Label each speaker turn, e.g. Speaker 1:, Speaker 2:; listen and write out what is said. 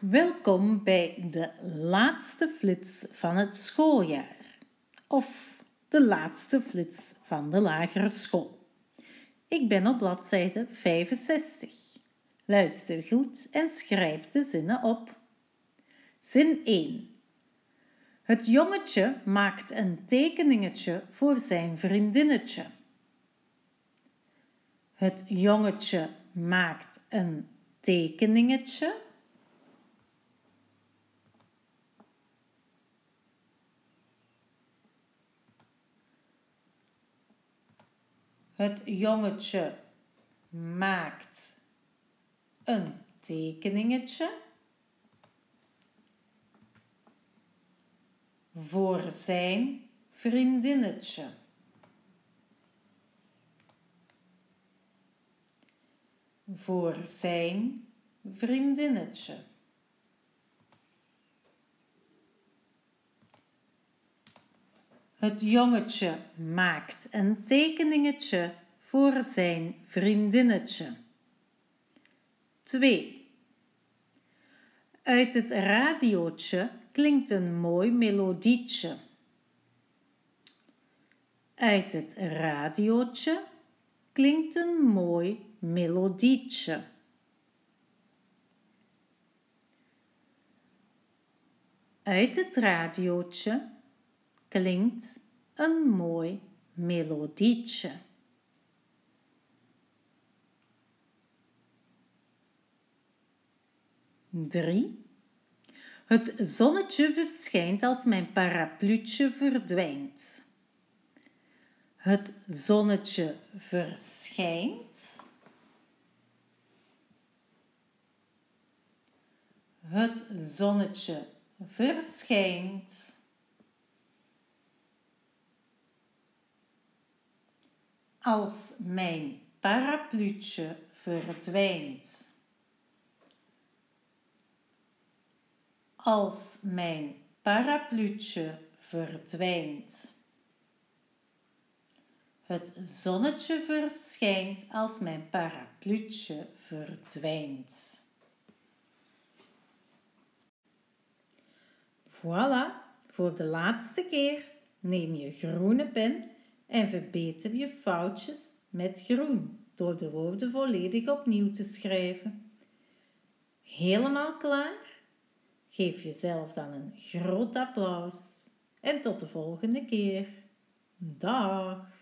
Speaker 1: Welkom bij de laatste flits van het schooljaar, of de laatste flits van de lagere school. Ik ben op bladzijde 65. Luister goed en schrijf de zinnen op. Zin 1. Het jongetje maakt een tekeningetje voor zijn vriendinnetje. Het jongetje maakt een tekeningetje. Het jongetje maakt een tekeningetje voor zijn vriendinnetje. Voor zijn vriendinnetje. Het jongetje maakt een tekeningetje voor zijn vriendinnetje. 2. Uit het radiootje klinkt een mooi melodietje. Uit het radiootje klinkt een mooi melodietje. Uit het radiootje klinkt een mooi melodietje. 3. Het zonnetje verschijnt als mijn parapluutje verdwijnt. Het zonnetje verschijnt. Het zonnetje verschijnt. Als mijn parapluutje verdwijnt. Als mijn parapluutje verdwijnt. Het zonnetje verschijnt als mijn parapluutje verdwijnt. Voilà, voor de laatste keer neem je groene pen en verbeter je foutjes met groen door de woorden volledig opnieuw te schrijven. Helemaal klaar? Geef jezelf dan een groot applaus en tot de volgende keer. Dag!